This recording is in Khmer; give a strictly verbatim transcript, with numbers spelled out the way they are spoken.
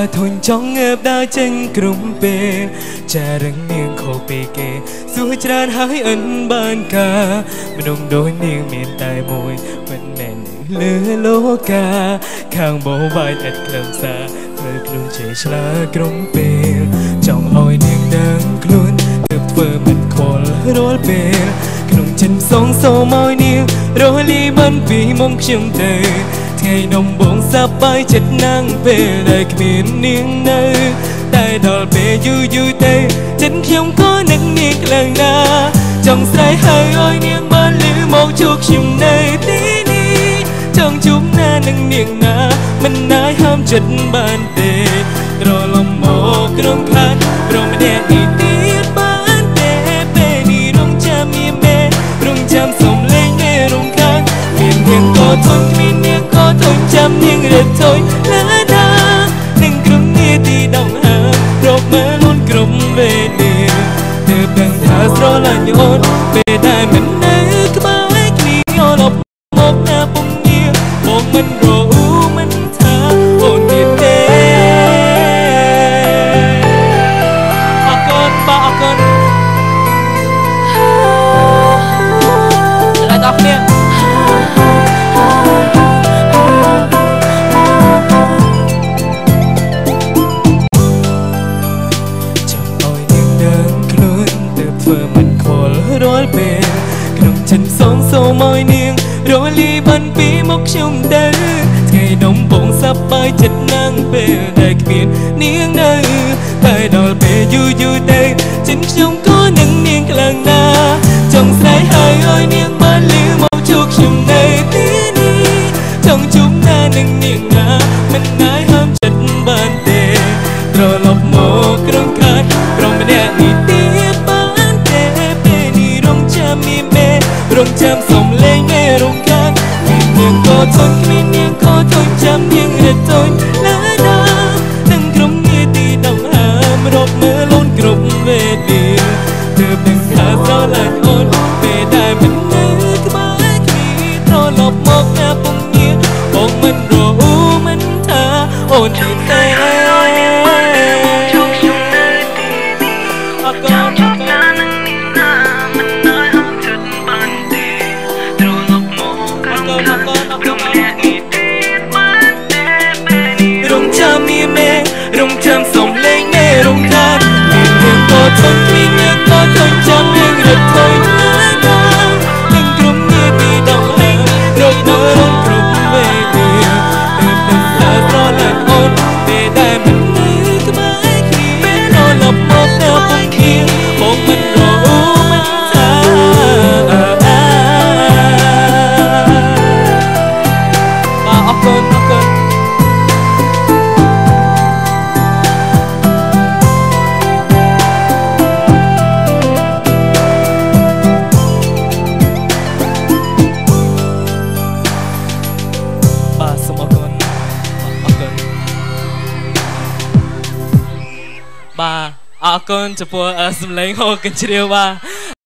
ធុញចង់ងើបដើរចេញក្រុមពេលចារឹងនាងខោពេគេសួរច្រើនហើយអិនបានការមនុស្សដូចនាងមានតែមួយមិនមែនលើលោកាខាងបោបាយអត់ក្លឹមសាធ្វើខ្លួនជាឆ្លាក្រុមពេលចង់ឲ្យនាងដឹងខ្លួនទើបធ្វើមិនខ្វល់រាល់ពេលក្នុងចិត្តសងសូមឲ្យនាងរលីបានពីមុំខ្ញុំទៅថ្ងៃនំបងសប្បាយចិត្តណាស់ពេលដែលគ្មាននាងនៅតែដល់ពេលយូរយូរទៅចិត្តខ្ញុំក៏នឹកនាងខ្លាំងណាស់ចង់ស្រែកហើយឲ្យនាងបានលឺមកជួបខ្ញុំនៅទីនេះចង់ជួបណានឹងនាងណាមិនណាយហាមចិត្តបានទេត្រឡប់មកក្រុមខាត់ព្រមម្នាក់នេះទៀតបានទេពេលនេះរងចាំមានមេរងចាំសំលេងមេរងខាត់មាននាងក៏ធន់គ្មាននាងក៏ធន់ចាំនាងរត់ថយលើណានឹងក្រុមនេះទីដងហើរកមើលលូនក្រុមវេលាទើបដឹងថាស្រឡាញ់អូនពេលដែលមិននៅក្បែរគ្នាលប់មកណាពុំញាបងមិនរអ៊ូមិនថាអូនទៀតទេអរគុណបាទអរគុណអរគុណអ្នកធ្វើមិនខ្វល់រាល់ពេលក្នុងចិត្តសងសូមឲ្យនាងរលីបានពីមកខ្ញុំទៅថ្ងៃនំបងសប្បាយចិត្តណាស់ពេលដែលគ្មាននាងនៅតែដល់ពេលយូរយូរទៅចិត្តខ្ញុំក៏នឹងនាងខ្លាំងណាស់ចង់ស្រែកហើយឲ្យនាងបានលឺមកជួបខ្ញុំនៅទីនេះចង់ជួបណានឹងនាងណាមិនណាយហាមចិត្តបានទេត្រឡប់មកក្រុមខាត់ព្រមម្នាក់នេះរងចាំសំលេងមេរងខាត់មាននាងក៏ធន់គ្មាននាងក៏ធន់ចាំនាងរត់ថយលើណានឹងក្រុមនេះទីដងហើមរកមើលលូនគ្រប់វេលាទើបដឹងថាស្រឡាញ់អូនពេលដែលមិននៅក្បែរគ្នាត្រឡប់មកណាពុំញាបងមិនរអ៊ូមិនថាអូនទៀតទេអរគុណរងចាំមានមេរងចាំសំលេងមេរងខាត់មាននាងក៏ធន់គ្មាននាងក៏ធន់ចាំនាងរត់ថយលើណានឹងក្រុមនេះទីដងហើរកមើលគ្រប់វេលាទើបដឹងថាស្រឡាញ់អូនពេលដែលមិននៅក្បែរគ្នាត្រឡប់មកទៅពុំគ្នាបងមិនរអ៊ូមិនថាអរគុណអរគុណបាទអរគុណចំពោះសម្លេងហូរកញ្ជ្រៀវបាទ